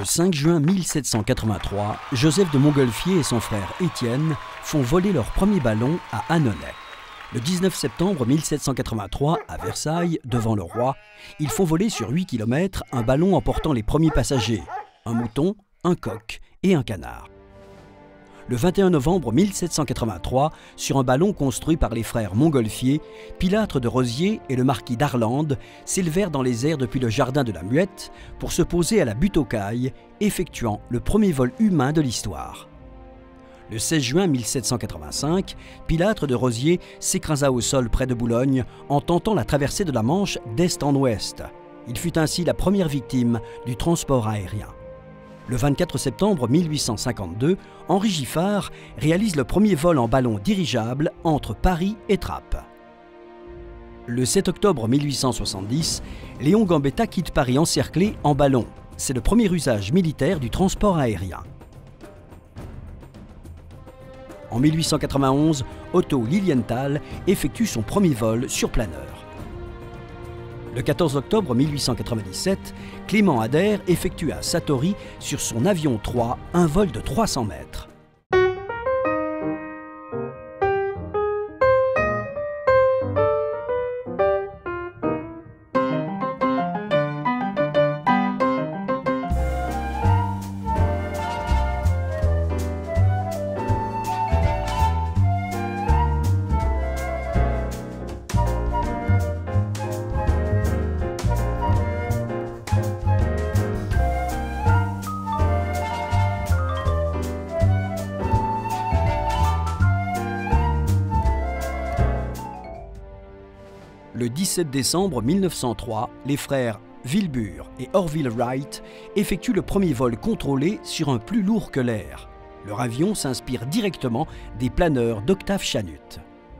Le 5 juin 1783, Joseph de Montgolfier et son frère Étienne font voler leur premier ballon à Annonay. Le 19 septembre 1783, à Versailles, devant le roi, ils font voler sur 8 km un ballon emportant les premiers passagers, un mouton, un coq et un canard. Le 21 novembre 1783, sur un ballon construit par les frères Montgolfier, Pilâtre de Rozier et le marquis d'Arlande s'élevèrent dans les airs depuis le jardin de la Muette pour se poser à la butte aux Cailles, effectuant le premier vol humain de l'histoire. Le 16 juin 1785, Pilâtre de Rozier s'écrasa au sol près de Boulogne en tentant la traversée de la Manche d'est en ouest. Il fut ainsi la première victime du transport aérien. Le 24 septembre 1852, Henri Giffard réalise le premier vol en ballon dirigeable entre Paris et Trappes. Le 7 octobre 1870, Léon Gambetta quitte Paris encerclé en ballon. C'est le premier usage militaire du transport aérien. En 1891, Otto Lilienthal effectue son premier vol sur planeur. Le 14 octobre 1897, Clément Ader effectue à Satory, sur son avion 3, un vol de 300 mètres. Le 17 décembre 1903, les frères Wilbur et Orville Wright effectuent le premier vol contrôlé sur un plus lourd que l'air. Leur avion s'inspire directement des planeurs d'Octave Chanute.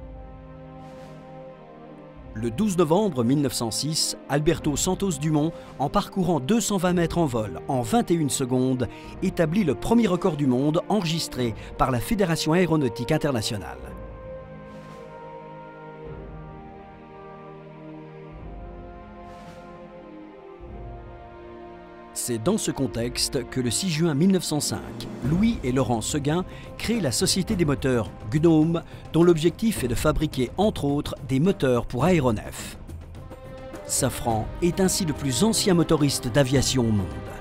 Le 12 novembre 1906, Alberto Santos Dumont, en parcourant 220 mètres en vol en 21 secondes, établit le premier record du monde enregistré par la Fédération aéronautique internationale. C'est dans ce contexte que le 6 juin 1905, Louis et Laurent Seguin créent la Société des moteurs Gnome, dont l'objectif est de fabriquer, entre autres, des moteurs pour aéronefs. Safran est ainsi le plus ancien motoriste d'aviation au monde.